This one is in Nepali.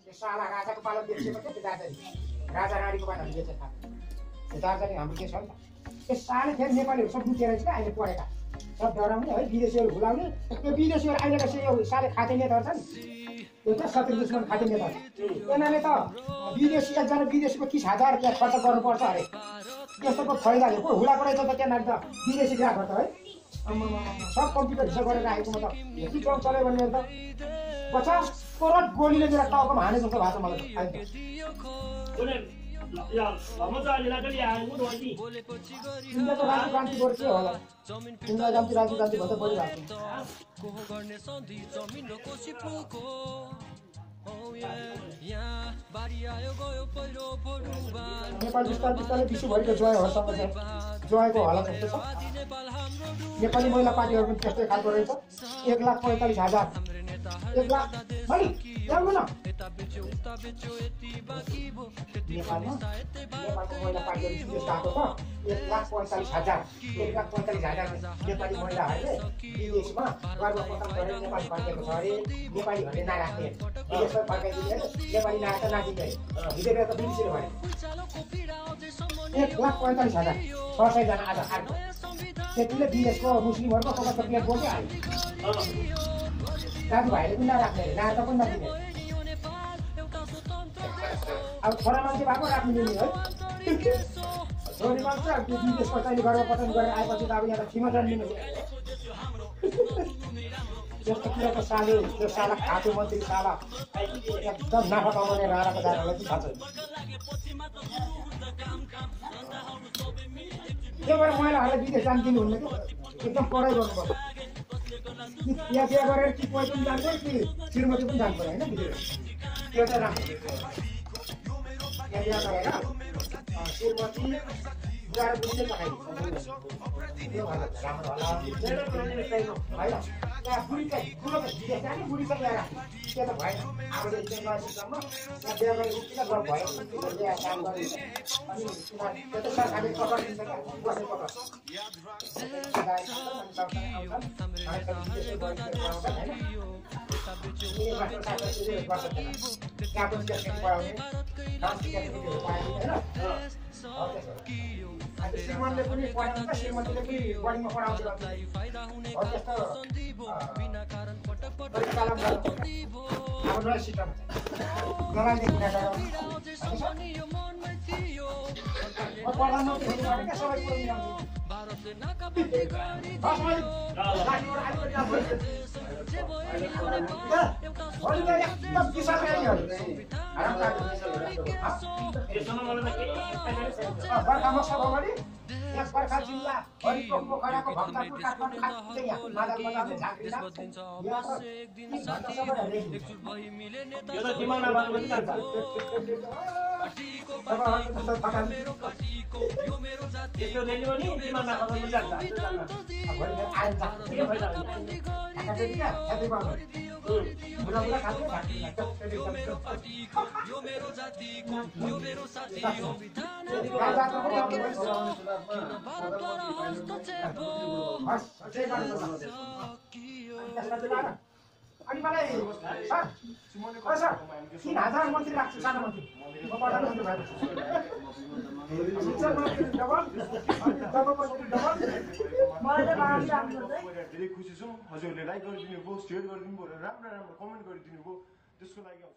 त्यो साला राजाको पालो बेचेको थियो त्यो दार्जिलिङ राजा रानीको पालो बेचेको थाहा त्यो दार्जिलिङ हाम्रो के छ नि त त्यो साले फेरि नेपालीहरू सब बुझेर चाहिँ अहिले पढेका सब डराउने है विदेशीहरू भुलाउने त्यो विदेशीहरू अहिलेको चाहिँ यो साले खाते नेताहरू छ नि यो त शत्रु दुश्मन खाते नेताहरू यिनीहरूले त विदेशी एकजना विदेशीको 30,000 रुपियाँ खर्च गर्नुपर्छ अरे त्यस्तोको फाइदाले पो हुलाको रहेछ त त्यहाँनिर त विदेशी ग्राहकहरू त है सब कम्प्युटर हिसाब गरेर राखेको म त यति काम चल्यो भने त 50 करोड गोलीले मेरो टाउकोमा हाने जस्तो भएको छ मलाई तिमीलाई त राजीव गान्धी गर्छ होला तिमीलाई राजीव गान्धी भन्दा बढी भएको नेपाल बिस्तारै विश्वभरिको जयहरूसँग चाहिँ जयको हालत कस्तो छ नेपाली महिला पार्टीहरू पनि त्यस्तै खालको रहेछ 1,45,000 1 लाख भाइ ल्याउनु न नेपालको महिला पार्टीहरू विदेश गएको छ 1,45,000 नेपाली महिलाहरूले विदेशमा गर्भपतन गरेर नेपाली फर्केको छ अरे नेपालीहरूले नराख्ने विदेशमा फर्काइदिने नेपाली नआएर नाचिदिने हिजो त बिर्सिनु भने 1,45,000 600 जना आज आएको त्यतिले विदेशको मुस्लिमहरूको कता पेट बोक्यो हाल्यो दाजुभाइले पनि नराख्ने अरे नाता पनि नदिने अब छोरा मान्छे भएको राख्नु मिल्ने है छोरी मान्छे अब त्यो विदेशको चाहिँ गर्भपतन गरेर आएपछि त अब यहाँ त खिमा जन्मिनु यस्तो कुराको साले त्यो साला खातो मन्त्री साला एकदम नाफा कमाउने राणाको जानालाई चाहिँ थाहा छैन त्योबाट महिलाहरूलाई विदेश जान दिनुहुन्न कि एकदम पढाइ गर्नुपर्छ यहाँ बिहा गरेर कि पैसा पनि जान्छ कि श्रीमती पनि जानु पर्यो होइन विदेश त्यो चाहिँ राम्रो यहाँ बिहा गरेर श्रीमती बुझाएर बुझ्ने पठाइदिन्छ त्यो भन्दा राम्रो होला होइन त्यहाँ बुढी चाहिँ ठुलो त विदेश जाने बुढी चाहिँ ल्याएर त्यो त भएन हामीले चाहिँ नजिकसम्म त्यहाँ बिहा गरेर किन गफ भयो बिहा काम गरेर अनि त्यो त सरकारले पकाइदिन्छ क्या बस्ने पकाउँछ श्रीमनले पनि पढाउँछ श्रीमतीले पनि बढीमा पढाउँछ अब नयाँ सिस्टम नलाग्ने कुरा प्रधानमन्त्री हुनु भने क्या सबै कुरो बर्खामा सभागढी यहाँ बर्खा जिल्ला हरिको पोखराको भक्तपुर काठमाडौँ खाँदै यहाँ मादल बजारले झाँक्री अनि मलाई सर 3,000 मन्त्री राख्छु सानो मन्त्री म प्रधानमन्त्री भएपछि शिक्षा मन्त्री डबल धेरै खुसी छौँ हजुरले लाइक गरिदिनु भयो शेयर गरिदिनु भयो राम्रो राम्रो कमेन्ट गरिदिनु भयो त्यसको लागि